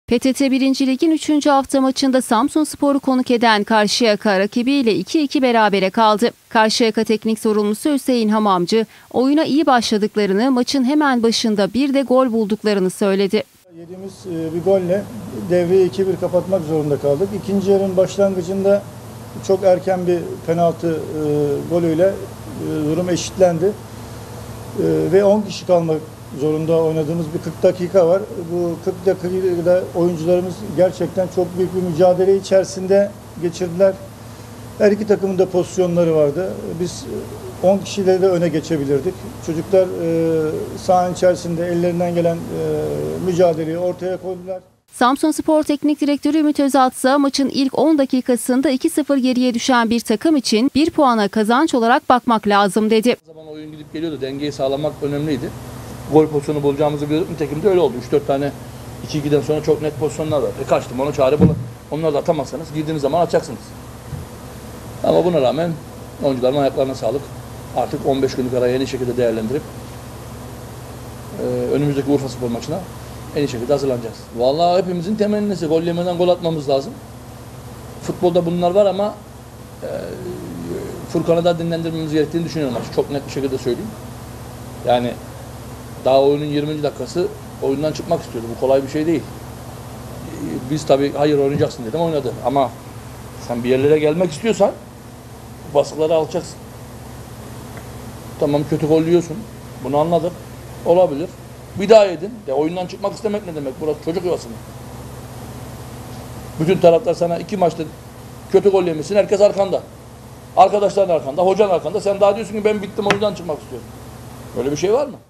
PTT 1. Lig'in 3. hafta maçında Samsunspor'u konuk eden Karşıyaka rakibiyle 2-2 berabere kaldı. Karşıyaka teknik sorumlusu Hüseyin Hamamcı, oyuna iyi başladıklarını, maçın hemen başında bir de gol bulduklarını söyledi. Yediğimiz bir golle devreyi 2-1 kapatmak zorunda kaldık. İkinci yarının başlangıcında çok erken bir penaltı golüyle durum eşitlendi. Ve 10 kişi kalmak zorunda oynadığımız bir 40 dakika var. Bu 40 dakikada oyuncularımız gerçekten çok büyük bir mücadele içerisinde geçirdiler. Her iki takımın da pozisyonları vardı. Biz 10 kişiyle de öne geçebilirdik. Çocuklar sahanın içerisinde ellerinden gelen mücadeleyi ortaya koydular. Samsunspor Teknik Direktörü Ümit Özat ise maçın ilk 10 dakikasında 2-0 geriye düşen bir takım için 1 puana kazanç olarak bakmak lazım dedi. Zaman oyun gidip geliyordu. Dengeyi sağlamak önemliydi. Gol pozisyonu bulacağımızı biliyorduk. Nitekim de öyle oldu. 3-4 tane 2-2'den sonra çok net pozisyonlar var. Kaçtım onu çare bulun. Onları da atamazsanız girdiğiniz zaman atacaksınız. Ama buna rağmen oyuncuların ayaklarına sağlık. Artık 15 günlük arayı en iyi şekilde değerlendirip önümüzdeki Urfaspor maçına en iyi şekilde hazırlanacağız. Vallahi hepimizin temennisi gol yemeden gol atmamız lazım. Futbolda bunlar var ama Furkan'ı da dinlendirmemiz gerektiğini düşünüyorum. Çok net bir şekilde söyleyeyim. Yani daha oyunun 20. dakikası oyundan çıkmak istiyordu. Bu kolay bir şey değil. Biz tabii hayır oynayacaksın dedim, oynadı. Ama sen bir yerlere gelmek istiyorsan baskıları alacaksın. Tamam, kötü gol yiyorsun. Bunu anladık. Olabilir. Bir daha yedin. Oyundan çıkmak istemek ne demek? Burası çocuk yuvası mı? Bütün taraftar sana 2 maçta kötü gol yemişsin. Herkes arkanda. Arkadaşların arkanda, hocan arkanda. Sen daha diyorsun ki ben bittim, oyundan çıkmak istiyorum. Böyle bir şey var mı?